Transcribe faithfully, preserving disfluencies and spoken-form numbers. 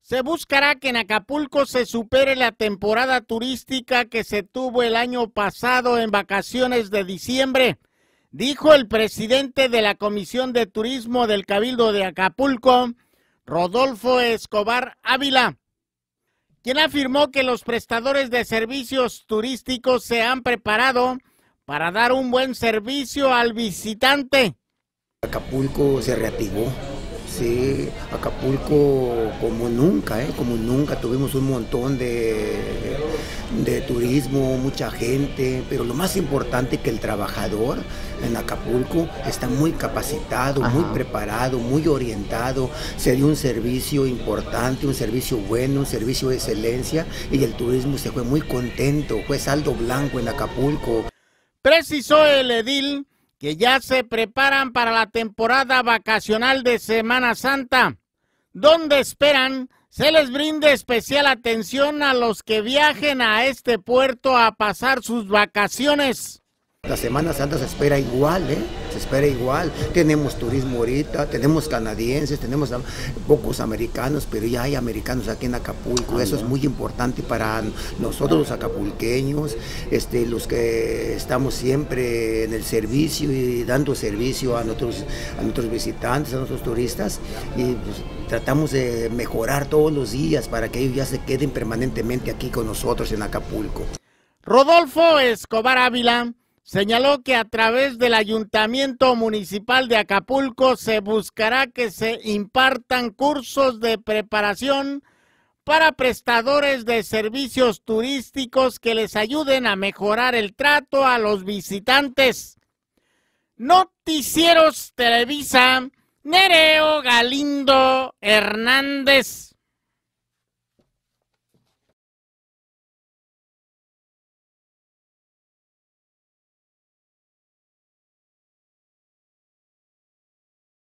Se buscará que en Acapulco se supere la temporada turística que se tuvo el año pasado en vacaciones de diciembre, dijo el presidente de la Comisión de Turismo del Cabildo de Acapulco, Rodolfo Escobar Ávila, quien afirmó que los prestadores de servicios turísticos se han preparado para dar un buen servicio al visitante. Acapulco se reactivó. Sí, Acapulco como nunca, ¿eh? como nunca, tuvimos un montón de, de turismo, mucha gente, pero lo más importante es que el trabajador en Acapulco está muy capacitado, Ajá. muy preparado, muy orientado, se dio un servicio importante, un servicio bueno, un servicio de excelencia y el turismo se fue muy contento, fue saldo blanco en Acapulco. Precisó el edil que ya se preparan para la temporada vacacional de Semana Santa, donde esperan se les brinde especial atención a los que viajen a este puerto a pasar sus vacaciones. La Semana Santa se espera igual, ¿eh? Se espera igual. Tenemos turismo ahorita, tenemos canadienses, tenemos pocos americanos, pero ya hay americanos aquí en Acapulco. Eso es muy importante para nosotros los acapulqueños, este, los que estamos siempre en el servicio y dando servicio a nuestros, a nuestros visitantes, a nuestros turistas. Y pues, tratamos de mejorar todos los días para que ellos ya se queden permanentemente aquí con nosotros en Acapulco. Rodolfo Escobar Ávila señaló que a través del Ayuntamiento Municipal de Acapulco se buscará que se impartan cursos de preparación para prestadores de servicios turísticos que les ayuden a mejorar el trato a los visitantes. Noticieros Televisa, Nereo Galindo Hernández.